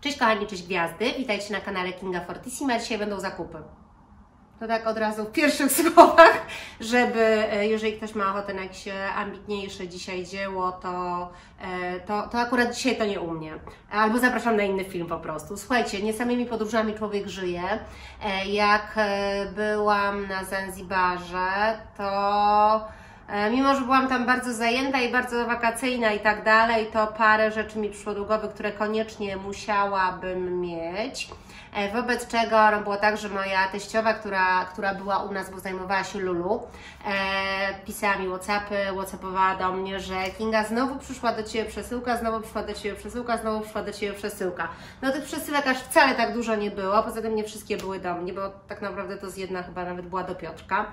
Cześć kochani, cześć gwiazdy, witajcie na kanale Kinga Fortissima, dzisiaj będą zakupy. To tak od razu w pierwszych słowach, żeby jeżeli ktoś ma ochotę na jakieś ambitniejsze dzisiaj dzieło, to akurat dzisiaj to nie u mnie. Albo zapraszam na inny film po prostu. Słuchajcie, nie samymi podróżami człowiek żyje. Jak byłam na Zanzibarze, to mimo że byłam tam bardzo zajęta i bardzo wakacyjna i tak dalej, to parę rzeczy mi przyszło do głowy, które koniecznie musiałabym mieć. Wobec czego było tak, że moja teściowa, która była u nas, bo zajmowała się Lulu, pisała mi whatsappowała do mnie, że Kinga, znowu przyszła do Ciebie przesyłka, znowu przyszła do Ciebie przesyłka, znowu przyszła do Ciebie przesyłka. No tych przesyłek aż wcale tak dużo nie było, poza tym nie wszystkie były do mnie, bo tak naprawdę to z jedna chyba nawet była do Piotrka.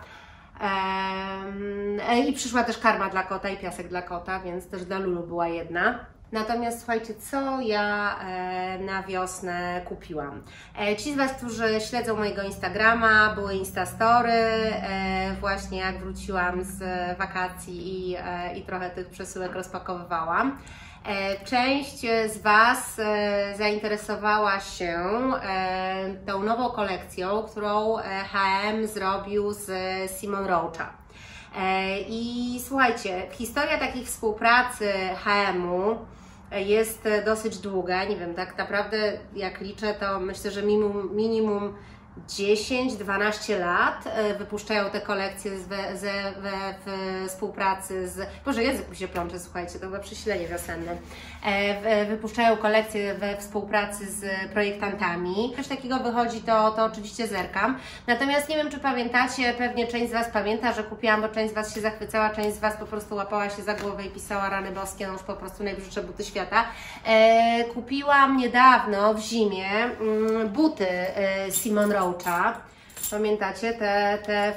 I przyszła też karma dla kota i piasek dla kota, więc też dla Lulu była jedna. Natomiast słuchajcie, co ja na wiosnę kupiłam. Ci z Was, którzy śledzą mojego Instagrama, były Instastory, właśnie jak wróciłam z wakacji i trochę tych przesyłek rozpakowywałam. Część z Was zainteresowała się tą nową kolekcją, którą H&M zrobił z Simon Roacha. I słuchajcie, historia takiej współpracy H&M-u jest dosyć długa, nie wiem, tak naprawdę jak liczę, to myślę, że minimum 10-12 lat wypuszczają te kolekcje we współpracy z... Boże, język mi się plącze, słuchajcie, to chyba przesilenie wiosenne. Wypuszczają kolekcje we współpracy z projektantami. Coś takiego wychodzi, to oczywiście zerkam. Natomiast nie wiem, czy pamiętacie, pewnie część z Was pamięta, że kupiłam, bo część z Was się zachwycała, część z Was po prostu łapała się za głowę i pisała rany boskie, no już po prostu najbrzydsze buty świata. Kupiłam niedawno w zimie buty Simon Roacha. Pamiętacie te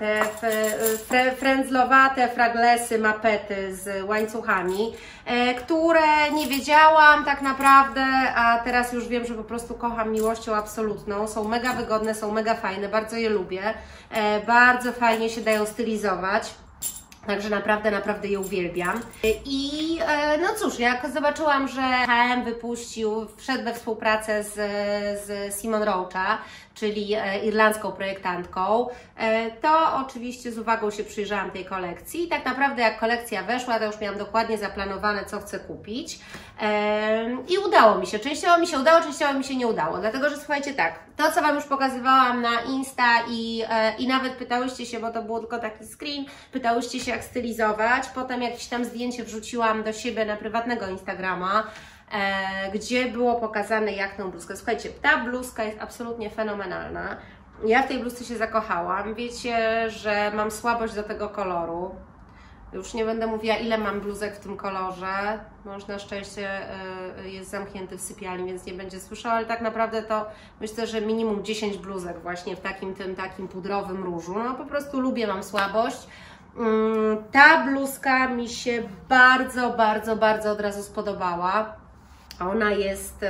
frędzlowate fraglesy, mapety z łańcuchami, które nie wiedziałam tak naprawdę, a teraz już wiem, że po prostu kocham miłością absolutną. Są mega wygodne, są mega fajne, bardzo je lubię, bardzo fajnie się dają stylizować. Także naprawdę je uwielbiam. I no cóż, jak zobaczyłam, że H&M wszedł we współpracę z Simon Roacha, czyli irlandzką projektantką, to oczywiście z uwagą się przyjrzałam tej kolekcji i tak naprawdę jak kolekcja weszła, to już miałam dokładnie zaplanowane, co chcę kupić i udało mi się. Częściowo mi się udało, częściowo mi się nie udało, dlatego że słuchajcie tak, to co Wam już pokazywałam na Insta i nawet pytałyście się, bo to był tylko taki screen, pytałyście się jak stylizować, potem jakieś tam zdjęcie wrzuciłam do siebie na prywatnego Instagrama, gdzie było pokazane jak tą bluzkę. Słuchajcie, ta bluzka jest absolutnie fenomenalna. Ja w tej bluzce się zakochałam. Wiecie, że mam słabość do tego koloru. Już nie będę mówiła, ile mam bluzek w tym kolorze. Mąż na szczęście jest zamknięty w sypialni, więc nie będzie słyszał, ale tak naprawdę to myślę, że minimum 10 bluzek właśnie w takim pudrowym różu. No po prostu lubię, mam słabość. Ta bluzka mi się bardzo od razu spodobała. Ona jest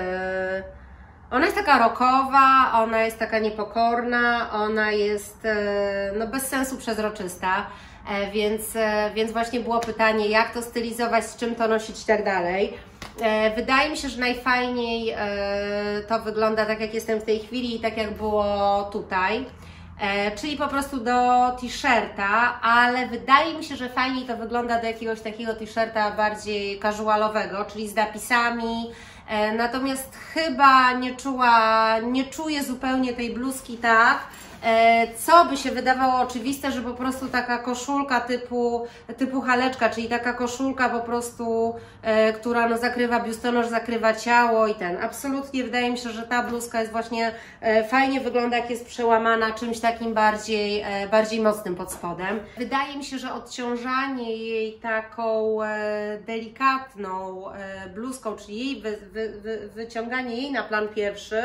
taka rockowa, ona jest taka niepokorna, ona jest no bez sensu przezroczysta, więc właśnie było pytanie, jak to stylizować, z czym to nosić i tak dalej. Wydaje mi się, że najfajniej to wygląda tak jak jestem w tej chwili i tak jak było tutaj. Czyli po prostu do t-shirta, ale wydaje mi się, że fajniej to wygląda do jakiegoś takiego t-shirta bardziej casualowego, czyli z napisami. Natomiast chyba nie czuję zupełnie tej bluzki tak, co by się wydawało oczywiste, że po prostu taka koszulka typu haleczka, czyli taka koszulka po prostu, która no zakrywa biustonosz, zakrywa ciało i ten. Absolutnie wydaje mi się, że ta bluzka jest właśnie fajnie wygląda, jak jest przełamana czymś takim bardziej mocnym pod spodem. Wydaje mi się, że odciążanie jej taką delikatną bluzką, czyli jej wyciąganie jej na plan pierwszy,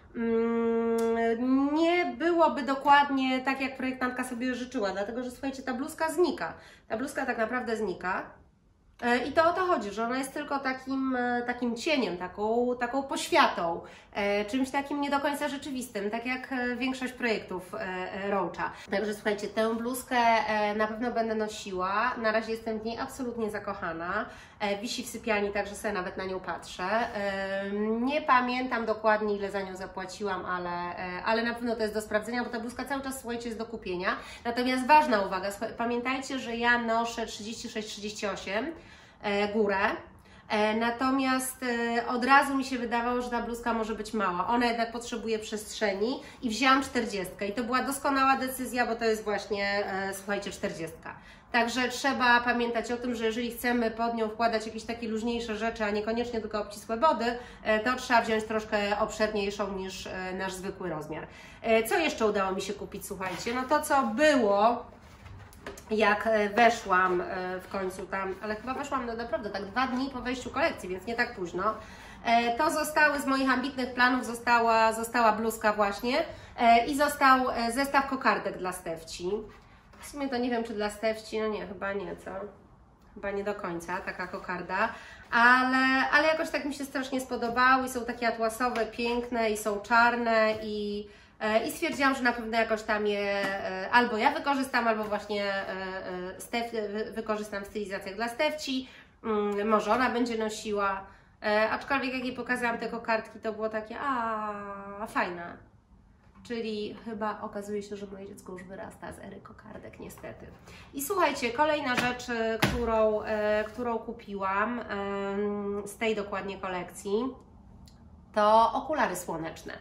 nie byłoby dokładnie tak, jak projektantka sobie życzyła, dlatego że słuchajcie, ta bluzka znika. Ta bluzka tak naprawdę znika. I to o to chodzi, że ona jest tylko takim cieniem, taką poświatą, czymś takim nie do końca rzeczywistym, tak jak większość projektów Roacha. Także słuchajcie, tę bluzkę na pewno będę nosiła, na razie jestem w niej absolutnie zakochana, wisi w sypialni, także sobie nawet na nią patrzę. Nie pamiętam dokładnie, ile za nią zapłaciłam, ale na pewno to jest do sprawdzenia, bo ta bluzka cały czas, słuchajcie, jest do kupienia. Natomiast ważna uwaga, pamiętajcie, że ja noszę 36-38 górę, natomiast od razu mi się wydawało, że ta bluzka może być mała. Ona jednak potrzebuje przestrzeni i wzięłam 40 i to była doskonała decyzja, bo to jest właśnie, słuchajcie, 40. Także trzeba pamiętać o tym, że jeżeli chcemy pod nią wkładać jakieś takie luźniejsze rzeczy, a niekoniecznie tylko obcisłe body, to trzeba wziąć troszkę obszerniejszą niż nasz zwykły rozmiar. Co jeszcze udało mi się kupić, słuchajcie? No to, co było, jak weszłam w końcu tam, ale chyba weszłam no naprawdę tak 2 dni po wejściu kolekcji, więc nie tak późno. To zostały z moich ambitnych planów, została bluzka właśnie i został zestaw kokardek dla Stefci. W sumie to nie wiem, czy dla Stefci, no nie, chyba nie, co? Chyba nie do końca taka kokarda, ale jakoś tak mi się strasznie spodobały i są takie atłasowe, piękne i są czarne i stwierdziłam, że na pewno jakoś tam je albo ja wykorzystam, albo właśnie wykorzystam w stylizacjach dla Stefci, może ona będzie nosiła, aczkolwiek jak jej pokazałam te kokardki, to było takie, fajna. Czyli chyba okazuje się, że moje dziecko już wyrasta z ery kokardek, niestety. I słuchajcie, kolejna rzecz, którą kupiłam z tej dokładnie kolekcji, to okulary słoneczne.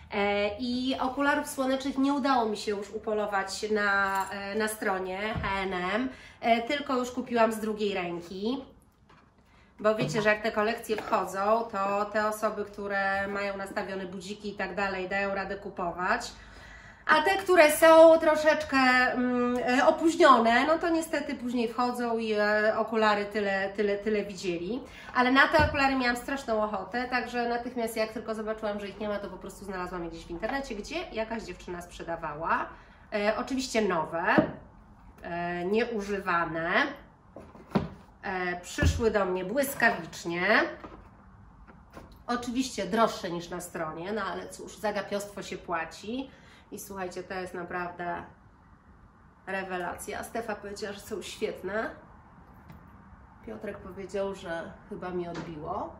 I okularów słonecznych nie udało mi się już upolować na stronie H&M, tylko już kupiłam z drugiej ręki. Bo wiecie, że jak te kolekcje wchodzą, to te osoby, które mają nastawione budziki i tak dalej, dają radę kupować. A te, które są troszeczkę opóźnione, no to niestety później wchodzą i okulary tyle widzieli. Ale na te okulary miałam straszną ochotę, także natychmiast jak tylko zobaczyłam, że ich nie ma, to po prostu znalazłam je gdzieś w internecie, gdzie jakaś dziewczyna sprzedawała. Oczywiście nowe, nieużywane. Przyszły do mnie błyskawicznie. Oczywiście droższe niż na stronie, no ale cóż, za gapiostwo się płaci. I słuchajcie, to jest naprawdę rewelacja. Stefa powiedziała, że są świetne. Piotrek powiedział, że chyba mi odbiło.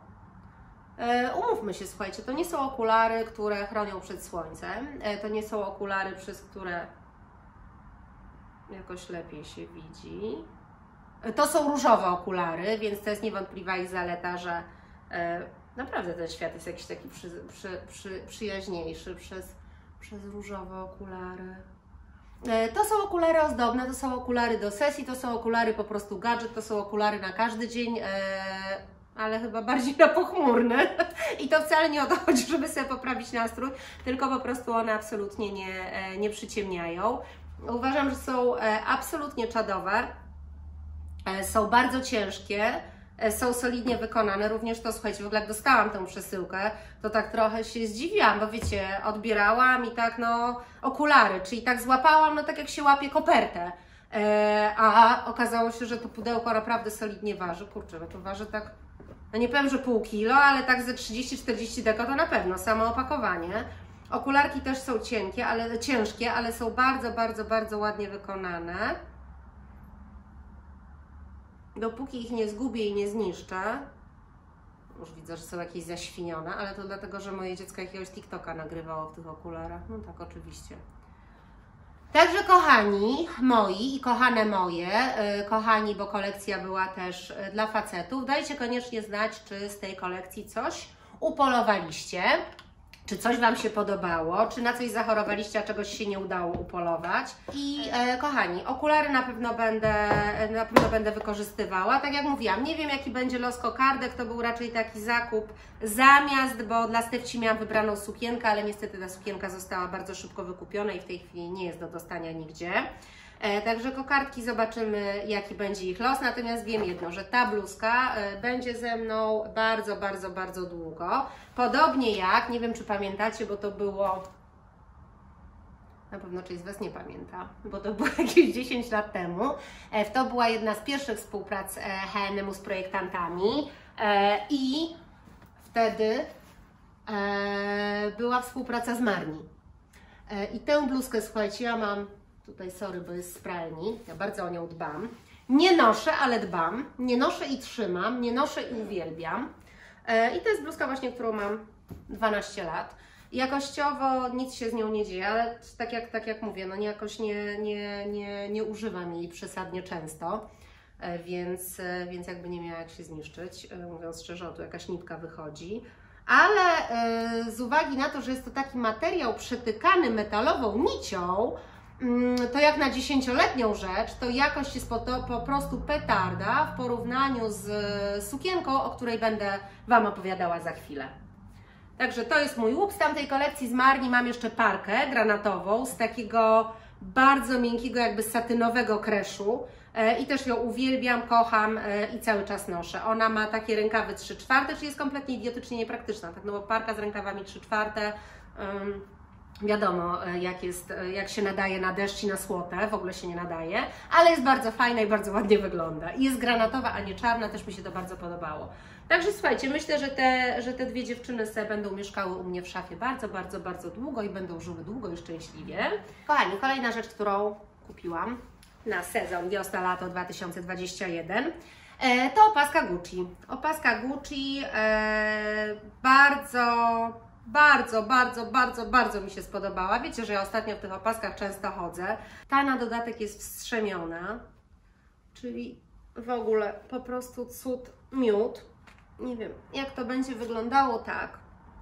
Umówmy się, słuchajcie, to nie są okulary, które chronią przed słońcem. To nie są okulary, przez które jakoś lepiej się widzi. To są różowe okulary, więc to jest niewątpliwa ich zaleta, że naprawdę ten świat jest jakiś taki przyjaźniejszy przez różowe okulary. To są okulary ozdobne, to są okulary do sesji, to są okulary po prostu gadżet, to są okulary na każdy dzień, ale chyba bardziej na pochmurny. I to wcale nie o to chodzi, żeby sobie poprawić nastrój, tylko po prostu one absolutnie nie przyciemniają. Uważam, że są absolutnie czadowe. Są bardzo ciężkie, są solidnie wykonane, również to, słuchajcie, w ogóle jak dostałam tę przesyłkę, to tak trochę się zdziwiłam, bo wiecie, odbierałam i tak no, okulary, czyli tak złapałam, no tak jak się łapie kopertę, a okazało się, że to pudełko naprawdę solidnie waży, kurczę, no to waży tak, no nie powiem, że pół kilo, ale tak ze 30-40 deko to na pewno, samo opakowanie. Okularki też są ciężkie, ale są bardzo, bardzo, bardzo ładnie wykonane. Dopóki ich nie zgubię i nie zniszczę, już widzę, że są jakieś zaświnione, ale to dlatego, że moje dziecko jakiegoś TikToka nagrywało w tych okularach. No tak, oczywiście. Także kochani moi i kochane moje, kochani, bo kolekcja była też dla facetów, dajcie koniecznie znać, czy z tej kolekcji coś upolowaliście, czy coś Wam się podobało, czy na coś zachorowaliście, a czegoś się nie udało upolować. I kochani, okulary na pewno będę wykorzystywała. Tak jak mówiłam, nie wiem jaki będzie los kokardek, to był raczej taki zakup zamiast, bo dla Stefci miałam wybraną sukienkę, ale niestety ta sukienka została bardzo szybko wykupiona i w tej chwili nie jest do dostania nigdzie. Także kokardki zobaczymy jaki będzie ich los, natomiast wiem jedno, że ta bluzka będzie ze mną bardzo, bardzo, bardzo długo. Podobnie jak, nie wiem czy pamiętacie, bo to było Na pewno część z Was nie pamięta, bo to było jakieś 10 lat temu. To była jedna z pierwszych współprac H&M-u z projektantami i wtedy była współpraca z Marni. I tę bluzkę, słuchajcie, ja mam tutaj, sorry, bo jest z pralni, ja bardzo o nią dbam. Nie noszę, ale dbam. Nie noszę i trzymam, nie noszę i uwielbiam. I to jest bluzka właśnie, którą mam 12 lat. Jakościowo nic się z nią nie dzieje, ale tak jak mówię, no jakoś nie używam jej przesadnie często, więc jakby nie miała jak się zniszczyć. Mówiąc szczerze, o tu jakaś nitka wychodzi. Ale z uwagi na to, że jest to taki materiał przetykany metalową nicią, to jak na 10-letnią rzecz, to jakość jest po prostu petarda w porównaniu z sukienką, o której będę Wam opowiadała za chwilę. Także to jest mój łup. Z tamtej kolekcji z Marni mam jeszcze parkę granatową z takiego bardzo miękkiego, jakby satynowego kreszu. I też ją uwielbiam, kocham i cały czas noszę. Ona ma takie rękawy 3/4, czyli jest kompletnie idiotycznie niepraktyczna, tak? No bo parka z rękawami 3/4, wiadomo jak się nadaje na deszcz i na słotę, w ogóle się nie nadaje, ale jest bardzo fajna i bardzo ładnie wygląda. I jest granatowa, a nie czarna, też mi się to bardzo podobało. Także słuchajcie, myślę, że te dwie dziewczyny będą mieszkały u mnie w szafie bardzo długo i będą żyły długo i szczęśliwie. Kochani, kolejna rzecz, którą kupiłam na sezon wiosna-lato 2021, to opaska Gucci. Opaska Gucci bardzo mi się spodobała. Wiecie, że ja ostatnio w tych opaskach często chodzę. Ta na dodatek jest wstrzemiona, czyli w ogóle po prostu cud, miód. Nie wiem, jak to będzie wyglądało tak,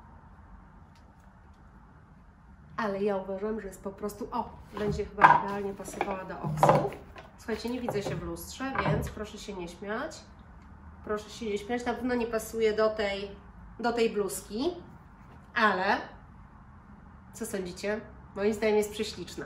ale ja uważam, że jest po prostu, będzie chyba idealnie pasowała do oksów. Słuchajcie, nie widzę się w lustrze, więc proszę się nie śmiać. Proszę się nie śmiać, na pewno nie pasuje do tej bluzki, ale co sądzicie? Moim zdaniem jest prześliczna.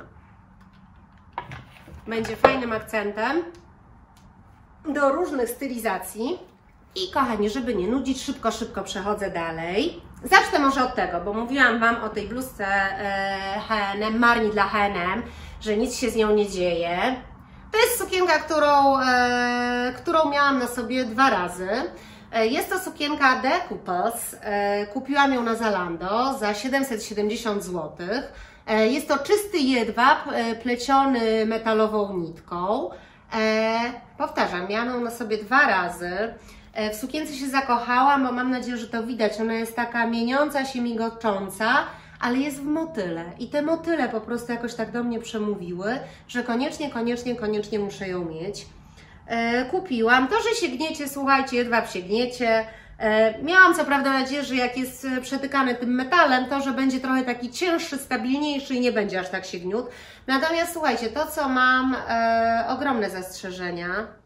Będzie fajnym akcentem do różnych stylizacji. I kochani, żeby nie nudzić, szybko przechodzę dalej. Zacznę może od tego, bo mówiłam Wam o tej bluzce H&M, Marni dla H&M, że nic się z nią nie dzieje. To jest sukienka, którą miałam na sobie 2 razy. Jest to sukienka The Couples. Kupiłam ją na Zalando za 770 zł. Jest to czysty jedwab pleciony metalową nitką. Powtarzam, miałam ją na sobie 2 razy. W sukience się zakochałam, bo mam nadzieję, że to widać. Ona jest taka mieniąca się, migocząca, ale jest w motyle. I te motyle po prostu jakoś tak do mnie przemówiły, że koniecznie muszę ją mieć. Kupiłam. To, że sięgniecie, słuchajcie, jedwab sięgniecie. Miałam co prawda nadzieję, że jak jest przetykany tym metalem, to że będzie trochę taki cięższy, stabilniejszy i nie będzie aż tak sięgniót. Natomiast słuchajcie, to co mam ogromne zastrzeżenia,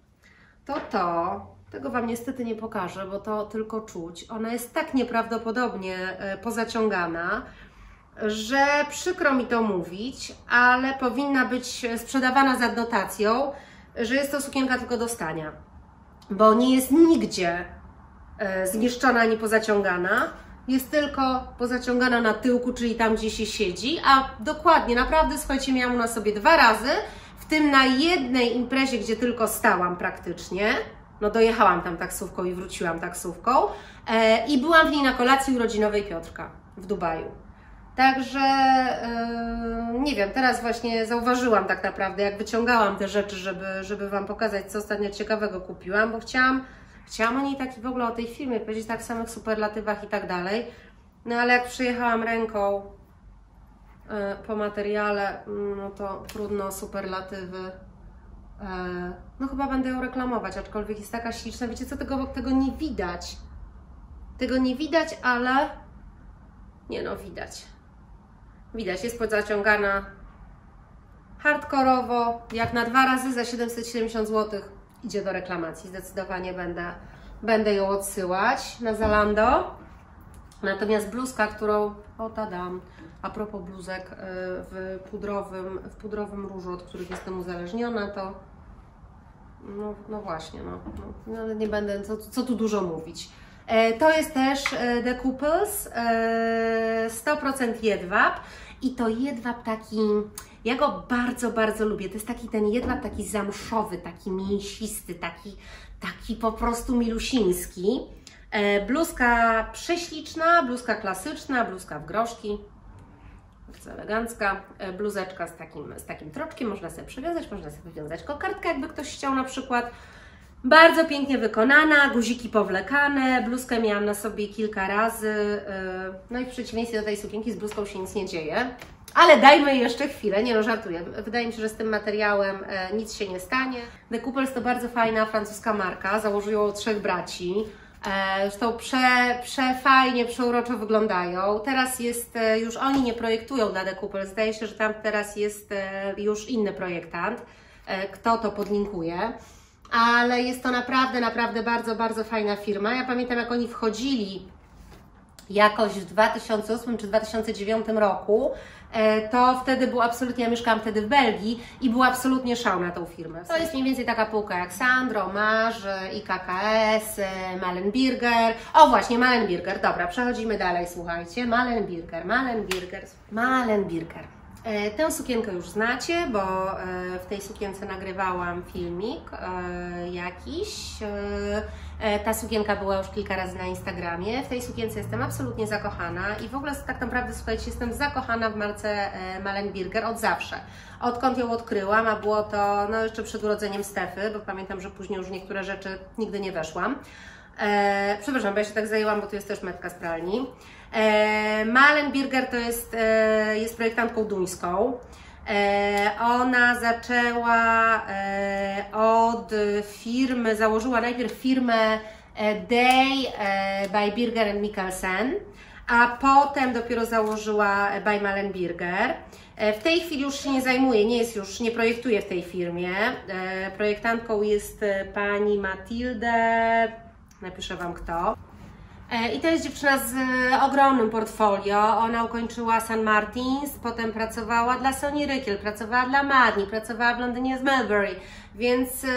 tego Wam niestety nie pokażę, bo to tylko czuć. Ona jest tak nieprawdopodobnie pozaciągana, że przykro mi to mówić, ale powinna być sprzedawana z adnotacją, że jest to sukienka tylko do stania, bo nie jest nigdzie zniszczona ani pozaciągana, jest tylko pozaciągana na tyłku, czyli tam, gdzie się siedzi, a dokładnie, naprawdę, słuchajcie, miałam na sobie 2 razy, w tym na jednej imprezie, gdzie tylko stałam praktycznie, no dojechałam tam taksówką i wróciłam taksówką i byłam w niej na kolacji urodzinowej Piotrka w Dubaju. Także nie wiem, teraz właśnie zauważyłam tak naprawdę, jak wyciągałam te rzeczy, żeby Wam pokazać, co ostatnio ciekawego kupiłam, bo chciałam o niej taki w ogóle o tej firmie powiedzieć, tak w samych superlatywach i tak dalej. No ale jak przyjechałam ręką po materiale, no to trudno superlatywy. No chyba będę ją reklamować, aczkolwiek jest taka śliczna. Wiecie co, tego nie widać. Tego nie widać, ale nie no, widać. Widać, jest podzaciągana hardkorowo, jak na 2 razy za 770 zł. Idzie do reklamacji, zdecydowanie będę ją odsyłać na Zalando. Natomiast bluzka, którą, tadam, a propos bluzek w pudrowym różu, od których jestem uzależniona, to no właśnie, no nie będę, co tu dużo mówić. To jest też The Couples, 100% jedwab i to jedwab taki, ja go bardzo, bardzo lubię. To jest taki ten jedwab taki zamszowy, taki mięsisty, taki po prostu milusiński. Bluzka prześliczna, bluzka klasyczna, bluzka w groszki, bardzo elegancka, bluzeczka z takim troczkiem, można sobie przywiązać, można sobie wywiązać kokardkę, jakby ktoś chciał na przykład. Bardzo pięknie wykonana, guziki powlekane, bluzkę miałam na sobie kilka razy, no i w przeciwieństwie do tej sukienki z bluzką się nic nie dzieje. Ale dajmy jeszcze chwilę, nie no żartuję, wydaje mi się, że z tym materiałem nic się nie stanie. The Couples to bardzo fajna francuska marka, założyło 3 braci. Zresztą przefajnie, przeuroczo wyglądają. Teraz jest, już oni nie projektują dla The Couples, zdaje się, że tam teraz jest już inny projektant, kto to podlinkuje. Ale jest to naprawdę, naprawdę bardzo, bardzo fajna firma. Ja pamiętam, jak oni wchodzili jakoś w 2008 czy 2009 roku, to wtedy był absolutnie, ja mieszkałam wtedy w Belgii i był absolutnie szał na tą firmę. To jest mniej więcej taka półka jak Sandro, Marz, IKKS, Mallenbirger. O właśnie, Mallenbirger, dobra, przechodzimy dalej, słuchajcie. Mallenbirger. Tę sukienkę już znacie, bo w tej sukience nagrywałam filmik jakiś. Ta sukienka była już kilka razy na Instagramie. W tej sukience jestem absolutnie zakochana i w ogóle tak naprawdę, słuchajcie, jestem zakochana w marce Mallenbirger od zawsze. Odkąd ją odkryłam, a było to no, jeszcze przed urodzeniem Stefy, bo pamiętam, że później już niektóre rzeczy nigdy nie weszłam. Przepraszam, bo ja się tak zajęłam, bo tu jest też metka z pralni. Mallenbirger to jest projektantką duńską. Ona zaczęła od firmy, założyła najpierw firmę Day by Birger Mikkelsen, a potem dopiero założyła by Mallenbirger. W tej chwili już się nie zajmuje, nie projektuje w tej firmie. Projektantką jest pani Matilde, napiszę Wam kto. I to jest dziewczyna z ogromnym portfolio. Ona ukończyła St. Martins, potem pracowała dla Sony Rykiel, pracowała dla Marni, pracowała w Londynie z Melbury, więc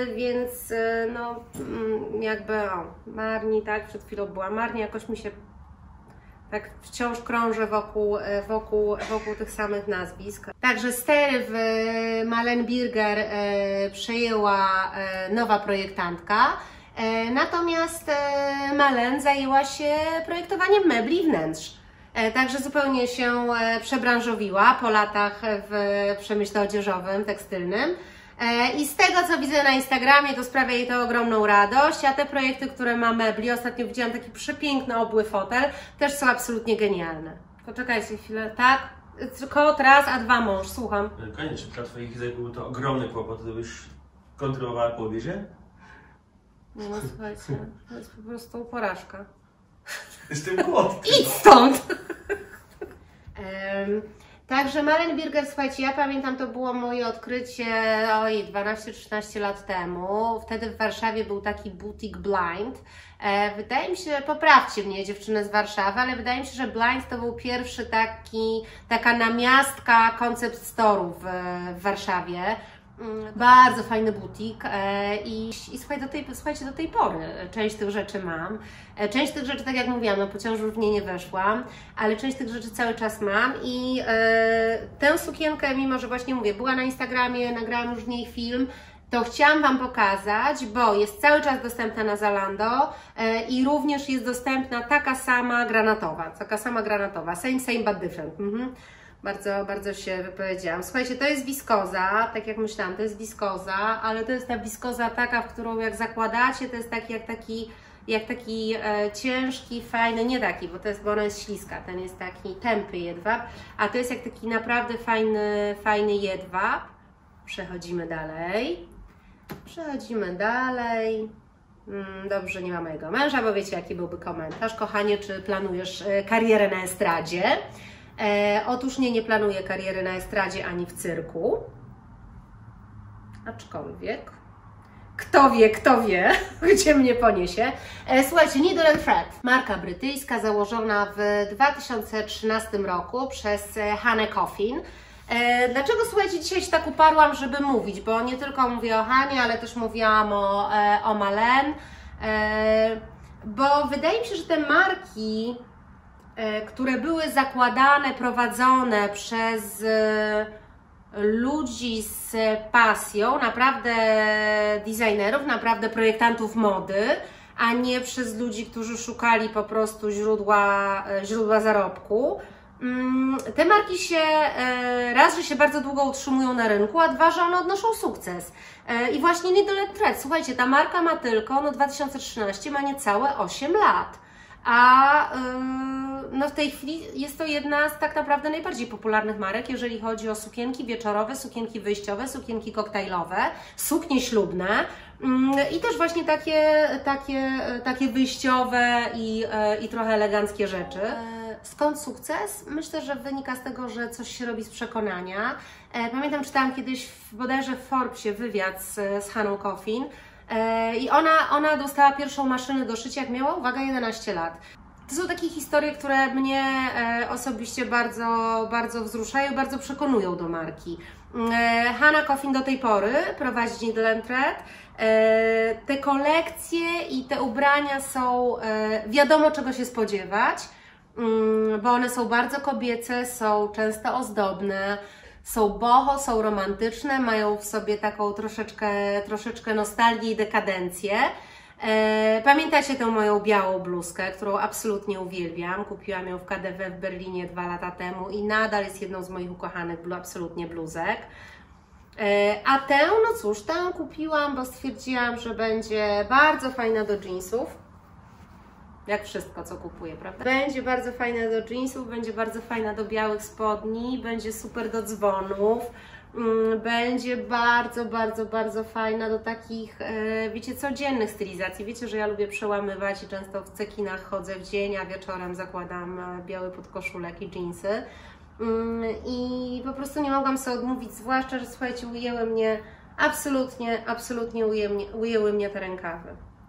no jakby Marni, tak, przed chwilą była Marni, jakoś mi się tak wciąż krążę wokół tych samych nazwisk. Także stery w Mallenbirger przejęła nowa projektantka. Natomiast Mallen zajęła się projektowaniem mebli i wnętrz. Także zupełnie się przebranżowiła po latach w przemyśle odzieżowym, tekstylnym. I z tego, co widzę na Instagramie, to sprawia jej to ogromną radość, a te projekty, które ma mebli, ostatnio widziałam taki przepiękny obły fotel, też są absolutnie genialne. Poczekajcie chwilę, tak? Kot raz, a 2 mąż, słucham. Koniecznie, dla Twoich widzek był to ogromny kłopot, gdybyś kontrolowała po obiedzie? No słuchajcie, to jest po prostu porażka. Z tym głodem. Idź stąd! Także Mallenbirger, słuchajcie, ja pamiętam, to było moje odkrycie 12-13 lat temu. Wtedy w Warszawie był taki Boutique Blind. Wydaje mi się, poprawcie mnie dziewczyny z Warszawy, ale wydaje mi się, że Blind to był pierwszy taka namiastka koncept store'u w Warszawie. Bardzo fajny butik i słuchajcie, do tej pory część tych rzeczy mam. Część tych rzeczy, tak jak mówiłam, no po ciąży już w nie nie weszłam, ale część tych rzeczy cały czas mam i tę sukienkę, mimo że właśnie mówię, była na Instagramie, nagrałam już w niej film, to chciałam Wam pokazać, bo jest cały czas dostępna na Zalando i również jest dostępna taka sama granatowa, same but different. Bardzo, bardzo się wypowiedziałam. Słuchajcie, to jest wiskoza, tak jak myślałam, to jest wiskoza, ale to jest ta wiskoza taka, w którą jak zakładacie, to jest jak taki ciężki, fajny, nie taki, bo ona jest śliska, ten jest taki tępy jedwab, a to jest jak taki naprawdę fajny jedwab. Przechodzimy dalej. Dobrze, nie ma mojego męża, bo wiecie, jaki byłby komentarz. Kochanie, czy planujesz karierę na estradzie? Otóż nie planuję kariery na estradzie ani w cyrku. Aczkolwiek, kto wie, gdzie mnie poniesie. Słuchajcie, Needle & Thread, marka brytyjska założona w 2013 roku przez Hannę Coffin. Dlaczego, słuchajcie, dzisiaj się tak uparłam, żeby mówić, bo nie tylko mówię o Hanie, ale też mówiłam o Mallen. bo wydaje mi się, że te marki, które były zakładane, prowadzone przez ludzi z pasją, naprawdę designerów, naprawdę projektantów mody, a nie przez ludzi, którzy szukali po prostu źródła zarobku. Te marki się, raz, że się bardzo długo utrzymują na rynku, a dwa, że one odnoszą sukces. I właśnie Needle & Thread, słuchajcie, ta marka ma tylko, 2013 ma niecałe 8 lat, a w tej chwili jest to jedna z tak naprawdę najbardziej popularnych marek, jeżeli chodzi o sukienki wieczorowe, sukienki wyjściowe, sukienki koktajlowe, suknie ślubne i też właśnie takie wyjściowe i trochę eleganckie rzeczy. Skąd sukces? Myślę, że wynika z tego, że coś się robi z przekonania. Pamiętam, czytałam kiedyś bodajże w Forbesie wywiad z Hanną Coffin i ona dostała pierwszą maszynę do szycia, jak miała, uwaga, 11 lat. To są takie historie, które mnie osobiście bardzo, bardzo wzruszają i bardzo przekonują do marki. Hanna Coffin do tej pory prowadzi Needle & Thread. Te kolekcje i te ubrania są, wiadomo czego się spodziewać, bo one są bardzo kobiece, są często ozdobne, są boho, są romantyczne, mają w sobie taką troszeczkę nostalgię i dekadencję. Pamiętacie tę moją białą bluzkę, którą absolutnie uwielbiam. Kupiłam ją w KDW w Berlinie 2 lata temu i nadal jest jedną z moich ukochanych absolutnie bluzek. A tę, no cóż, tę kupiłam, bo stwierdziłam, że będzie bardzo fajna do jeansów. Jak wszystko, co kupuję, prawda? Będzie bardzo fajna do jeansów, będzie bardzo fajna do białych spodni, będzie super do dzwonów, będzie bardzo, bardzo, bardzo fajna do takich, wiecie, codziennych stylizacji. Wiecie, że ja lubię przełamywać i często w cekinach chodzę w dzień, a wieczorem zakładam biały podkoszulek i jeansy. I po prostu nie mogłam sobie odmówić, zwłaszcza, że słuchajcie, ujęły mnie, absolutnie ujęły mnie te rękawy.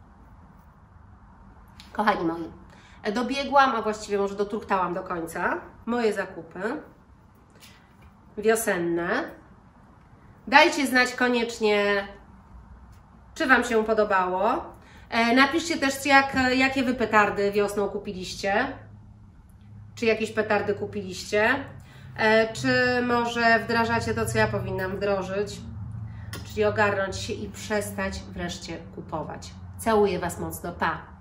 Kochani moi, dobiegłam, a właściwie może dotruchtałam do końca moje zakupy wiosenne. Dajcie znać koniecznie, czy Wam się podobało. Napiszcie też, jakie Wy petardy wiosną kupiliście. Czy jakieś petardy kupiliście. Czy może wdrażacie to, co ja powinnam wdrożyć. Czyli ogarnąć się i przestać wreszcie kupować. Całuję Was mocno, pa!